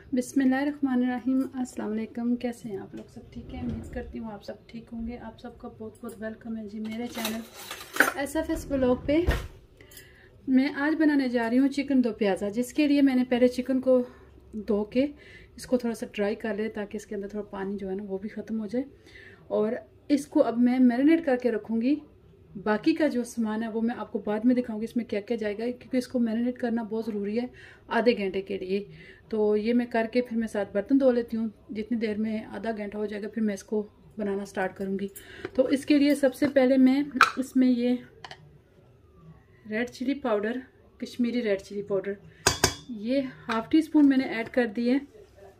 बिस्मिल्लाहिर्रहमानिर्रहीम। अस्सलाम वालेकुम। कैसे हैं आप लोग? सब ठीक है? उम्मीद करती हूँ आप सब ठीक होंगे। आप सबका बहुत बहुत वेलकम है जी मेरे चैनल SFS व्लॉग पे। मैं आज बनाने जा रही हूँ चिकन दो प्याज़ा, जिसके लिए मैंने पहले चिकन को धो के इसको थोड़ा सा ड्राई कर लिया ताकि इसके अंदर थोड़ा पानी जो है ना वो भी ख़त्म हो जाए। और इसको अब मैं मैरिनेट करके रखूँगी। बाकी का जो सामान है वो मैं आपको बाद में दिखाऊंगी इसमें क्या क्या जाएगा, क्योंकि इसको मैरिनेट करना बहुत ज़रूरी है आधे घंटे के लिए। तो ये मैं करके फिर मैं 7 बर्तन धो लेती हूँ। जितनी देर में आधा घंटा हो जाएगा फिर मैं इसको बनाना स्टार्ट करूँगी। तो इसके लिए सबसे पहले मैं इसमें ये red chilli powder, Kashmiri red chilli powder, ये ½ टीस्पून मैंने ऐड कर दी है।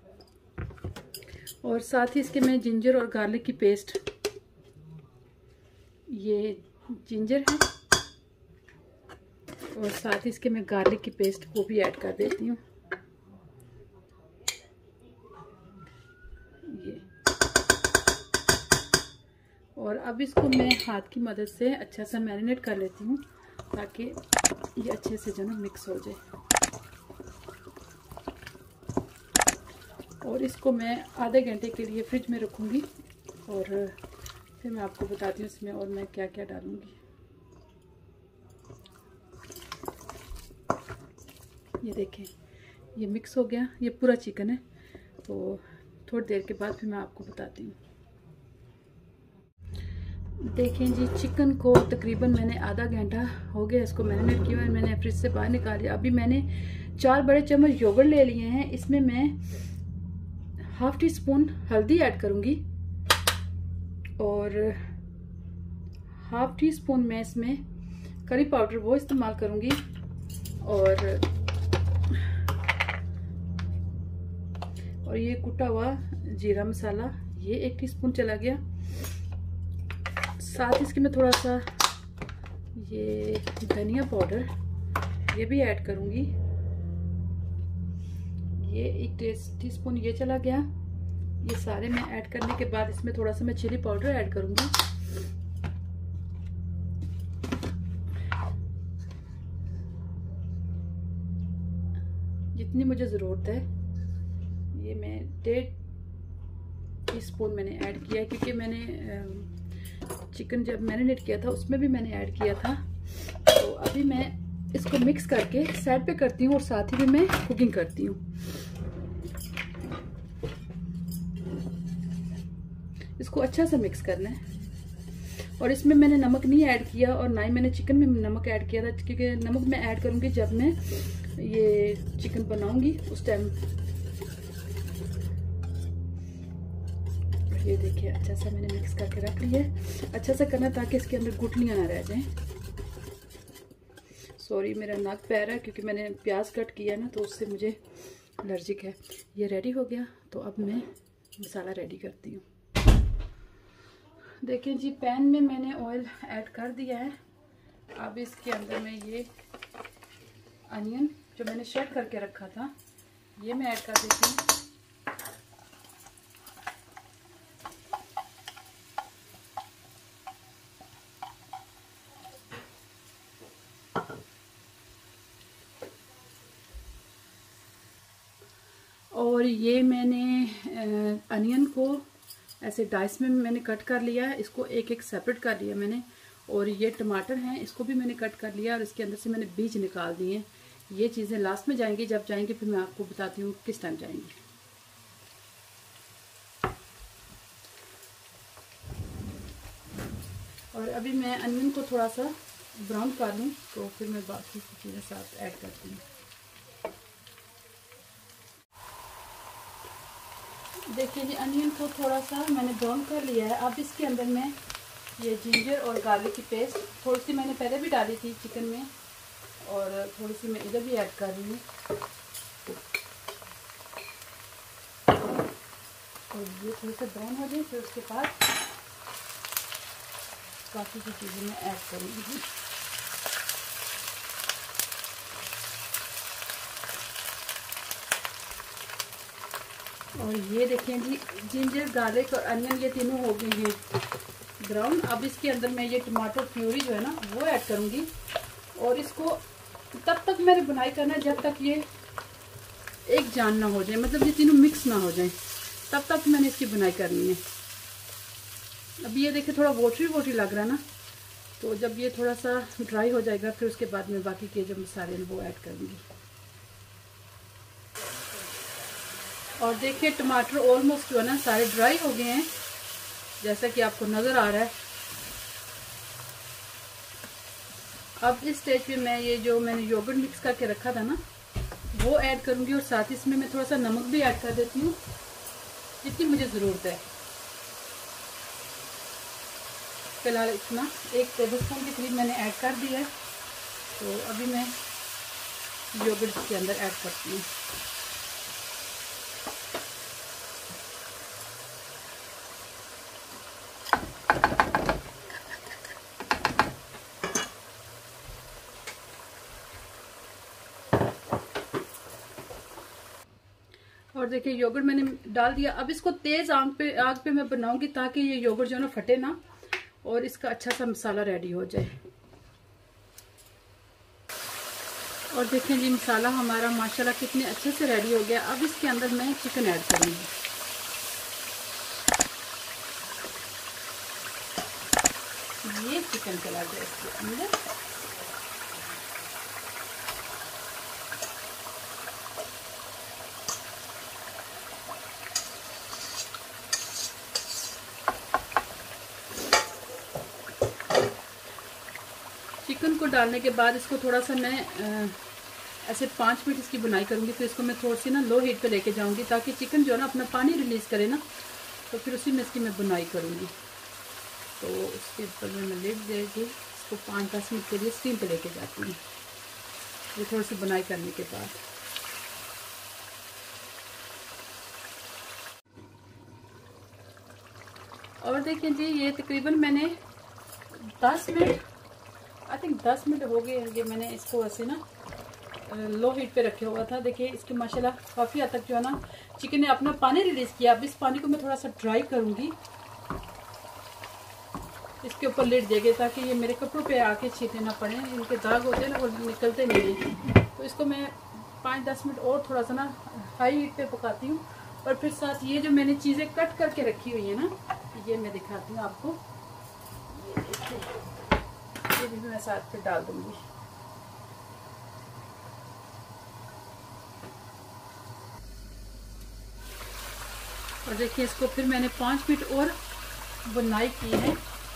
और साथ ही इसके मैं जिंजर और गार्लिक की पेस्ट, ये जिंजर है, और साथ ही इसके मैं गार्लिक की पेस्ट वो भी ऐड कर देती हूँ। ये और अब इसको मैं हाथ की मदद से अच्छा सा मैरिनेट कर लेती हूँ ताकि ये अच्छे से जो ना मिक्स हो जाए। और इसको मैं आधे घंटे के लिए फ्रिज में रखूँगी और फिर मैं आपको बताती हूँ इसमें और मैं क्या क्या डालूँगी। ये देखें ये मिक्स हो गया, ये पूरा चिकन है। तो थोड़ी देर के बाद फिर मैं आपको बताती हूँ। देखें जी, चिकन को तकरीबन मैंने आधा घंटा हो गया इसको मैरिनेट किया है। मैंने फ्रिज से बाहर निकाल लिया। अभी मैंने 4 बड़े चम्मच योगर्ट ले लिए हैं। इसमें मैं ½ टीस्पून हल्दी ऐड करूँगी और ½ टीस्पून मैं इसमें करी पाउडर वो इस्तेमाल करूँगी। और ये कुटा हुआ जीरा मसाला ये 1 टीस्पून चला गया। साथ इसके मैं थोड़ा सा ये धनिया पाउडर ये भी ऐड करूँगी, ये 1 टीस्पून ये चला गया। ये सारे मैं ऐड करने के बाद इसमें थोड़ा सा मैं चिली पाउडर ऐड करूँगी। जितनी मुझे ज़रूरत है ये मैं 1.5 टीस्पून मैंने ऐड किया है, क्योंकि मैंने चिकन जब मैरिनेट किया था उसमें भी मैंने ऐड किया था। तो अभी मैं इसको मिक्स करके साइड पे करती हूँ और साथ ही भी मैं कुकिंग करती हूँ। इसको अच्छा से मिक्स करना है। और इसमें मैंने नमक नहीं ऐड किया और ना ही मैंने चिकन में नमक ऐड किया था, क्योंकि नमक मैं ऐड करूँगी जब मैं ये चिकन बनाऊंगी उस टाइम। ये देखिए अच्छा सा मैंने मिक्स करके रख लिया है। अच्छा सा करना ताकि इसके अंदर गुठलियाँ ना रह जाएं। सॉरी मेरा नाक पैर है क्योंकि मैंने प्याज कट किया ना तो उससे मुझे एलर्जिक है। ये रेडी हो गया तो अब मैं मसाला रेडी करती हूँ। देखिए जी, पैन में मैंने ऑयल ऐड कर दिया है। अब इसके अंदर मैं ये अनियन जो मैंने शेड करके रखा था ये मैं ऐड कर देती हूँ। और ये मैंने अनियन को ऐसे डाइस में मैंने कट कर लिया है। इसको एक एक सेपरेट कर लिया मैंने। और ये टमाटर हैं इसको भी मैंने कट कर लिया और इसके अंदर से मैंने बीज निकाल दिए। ये चीज़ें लास्ट में जाएंगी, जब जाएंगी फिर मैं आपको बताती हूँ किस टाइम जाएंगी। और अभी मैं अनियन को थोड़ा सा ब्राउन कर लूँ तो फिर मैं बाकी की चीज़ें साथ ऐड करती हूँ। देखिए जी, अनियन को थोड़ा सा मैंने ब्राउन कर लिया है। अब इसके अंदर मैं ये जिंजर और गार्लिक की पेस्ट थोड़ी सी मैंने पहले भी डाली थी चिकन में और थोड़ी सी मैं इधर भी ऐड कर रही हूँ। और ये थोड़ी सा ब्राउन हो जाए फिर उसके बाद बाकी की चीज़ें मैं ऐड करूँगी। और ये देखें जी, जिंजर गार्लिक और अनियन ये तीनों हो गए हैं ब्राउन। अब इसके अंदर मैं ये टमाटर प्यूरी जो है ना वो ऐड करूँगी और इसको तब तक मैंने बुनाई करना है जब तक ये एक जान ना हो जाए, मतलब ये तीनों मिक्स ना हो जाए, तब तक मैंने इसकी बुनाई करनी है। अभी ये देखिए थोड़ा वोटरी लग रहा है ना, तो जब ये थोड़ा सा ड्राई हो जाएगा फिर उसके बाद मैं बाकी के जो मसाले हैं वो ऐड करूँगी। और देखिए टमाटर ऑलमोस्ट जो है ना सारे ड्राई हो गए हैं, जैसा कि आपको नज़र आ रहा है। अब इस स्टेज पे मैं ये जो मैंने योगर्ट मिक्स करके रखा था ना वो ऐड करूँगी, और साथ ही इसमें मैं थोड़ा सा नमक भी ऐड कर देती हूँ जितनी मुझे ज़रूरत है। फिलहाल इतना 1 टेबलस्पून के करीब मैंने ऐड कर दिया है। तो अभी मैं योगर्ट के अंदर ऐड करती हूँ। और देखिए योगर्ट मैंने डाल दिया। अब इसको तेज आग पे मैं बनाऊंगी ताकि ये योगर्ट जो ना फटे ना, और इसका अच्छा सा मसाला रेडी हो जाए। और देखिए जी मसाला हमारा माशाल्लाह कितने अच्छे से रेडी हो गया। अब इसके अंदर मैं चिकन ऐड करूंगी। ये चिकन चला जाए इसके अंदर। चिकन को डालने के बाद इसको थोड़ा सा मैं ऐसे 5 मिनट इसकी बुनाई करूँगी। फिर इसको मैं थोड़ी सी ना लो हीट पे लेके जाऊँगी ताकि चिकन जो है ना अपना पानी रिलीज़ करे ना, तो फिर उसी में इसकी मैं बुनाई करूँगी। तो उसके ऊपर मैं लिड देके इसको 5-10 मिनट के लिए स्टीम पे लेके जाती हूँ, ये थोड़ी सी बुनाई करने के बाद। और देखिए जी ये तकरीबन मैंने 10 मिनट, आई थिंक 10 मिनट हो गए। ये मैंने इसको ऐसे ना लो हीट पे रखे हुआ था। देखिए इसके माशाल्लाह काफ़ी हद तक जो है ना चिकन ने अपना पानी रिलीज़ किया। अब इस पानी को मैं थोड़ा सा ड्राई करूँगी, इसके ऊपर लिड देंगे ताकि ये मेरे कपड़ों पे आके छींटे ना पड़े, इनके दाग होते हैं ना वो निकलते नहीं हैं। तो इसको मैं 5-10 मिनट और थोड़ा सा ना हाई हीट पे पकाती हूँ। और फिर साथ ये जो मैंने चीज़ें कट करके रखी हुई है ना, ये मैं दिखाती हूँ आपको। ये भी मैं साथ पे डाल दूंगी। और देखिए इसको फिर मैंने 5 मिनट और बुनाई की है।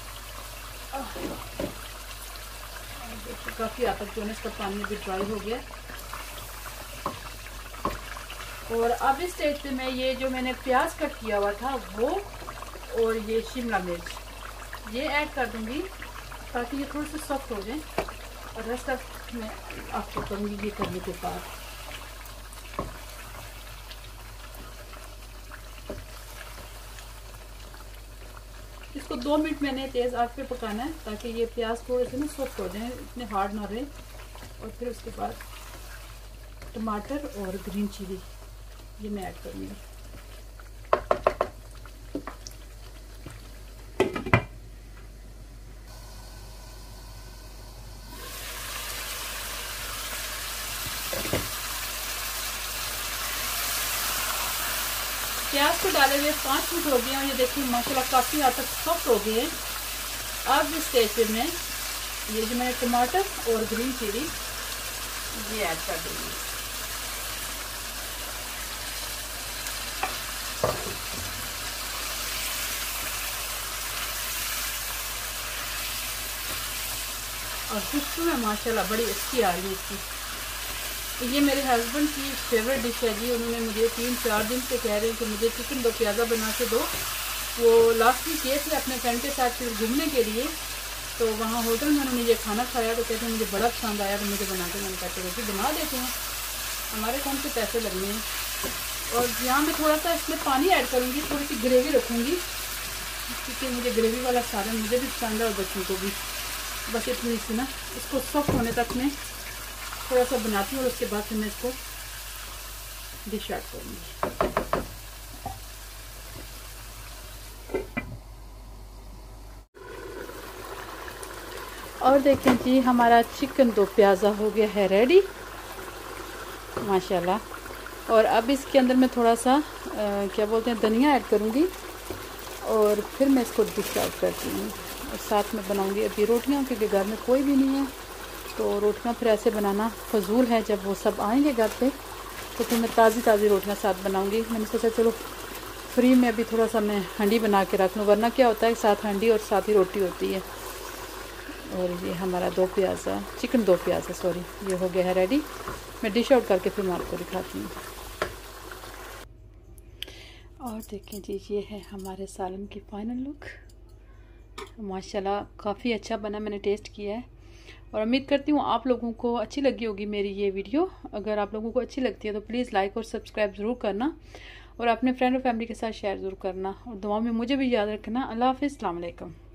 देखिए काफ़ी हद तक जो है इसका पानी भी ड्राई हो गया। और अब इस स्टेज पे मैं ये जो मैंने प्याज कट किया हुआ था वो, और ये शिमला मिर्च ये ऐड कर दूंगी ताकि ये थोड़े से सॉफ्ट हो जाए। और रेस्ट ऑफ मैं आपको करूँगी ये करने के बाद। इसको 2 मिनट मैंने तेज़ आग पे पकाना है ताकि ये प्याज थोड़े से ना सॉफ्ट हो जाए, इतने हार्ड ना रहे। और फिर उसके बाद टमाटर और ग्रीन चिली ये मैं ऐड करूँगी। प्याज को डाले हुए 5 मिनट हो गए और ये देखिए माशाल्लाह काफ़ी हद तक सॉफ्ट हो गए हैं। अब इस स्टेज पे मैं ये जो मैंने टमाटर और ग्रीन चिली ये ऐड कर दूँगी। और खुशबू है माशाल्लाह बड़ी अच्छी आ रही है इसकी। ये मेरे हस्बैंड की फेवरेट डिश है जी। उन्होंने मुझे 3-4 दिन से कह रहे हैं कि मुझे चिकन दो प्याज़ा बना के दो। वो लास्ट वीक गए थे अपने फ्रेंड के साथ फिर घूमने के लिए, तो वहाँ होटल में उन्होंने ये खाना खाया तो कहते हैं मुझे बड़ा पसंद आया, तो मुझे बना के मैंने कहते रोटी बना देते हैं, हमारे कौन से पैसे लगने हैं। और यहाँ मैं थोड़ा सा इसमें पानी ऐड करूँगी, थोड़ी सी ग्रेवी रखूँगी क्योंकि मुझे ग्रेवी वाला सालन मुझे भी पसंद है और बच्चों को भी। बस इतनी सी ना इसको सॉफ्ट होने तक मैं थोड़ा सा बनाती हूँ और उसके बाद फिर मैं इसको डिश ऐड करूँगी। और देखें जी हमारा चिकन दो प्याज़ा हो गया है रेडी माशाल्लाह। और अब इसके अंदर मैं थोड़ा सा क्या बोलते हैं धनिया ऐड करूँगी और फिर मैं इसको डिश आउट करती हूँ। और साथ में बनाऊँगी अभी रोटियाँ, क्योंकि घर में कोई भी नहीं है तो रोटियाँ फिर ऐसे बनाना फजूल है। जब वो सब आएंगे घर पे तो फिर मैं ताज़ी रोटियाँ साथ बनाऊँगी। मैंने सोचा चलो फ्री में अभी थोड़ा सा मैं हांडी बना के रख लूँ, वरना क्या होता है साथ हांडी और साथ ही रोटी होती है। और ये हमारा 2 प्याज़ा चिकन 2 प्याज़ा सॉरी, ये हो गया है रेडी। मैं डिश आउट करके फिर मैं आपको दिखाती हूँ। और देखें जी, ये है हमारे सालन की फ़ाइनल लुक। माशाल्लाह काफ़ी अच्छा बना, मैंने टेस्ट किया है और उम्मीद करती हूँ आप लोगों को अच्छी लगी होगी मेरी ये वीडियो। अगर आप लोगों को अच्छी लगती है तो प्लीज़ लाइक और सब्सक्राइब ज़रूर करना और अपने फ्रेंड और फैमिली के साथ शेयर ज़रूर करना और दुआ में मुझे भी याद रखना। अल्लाह हाफ़िज़, अस्सलाम वालेकुम।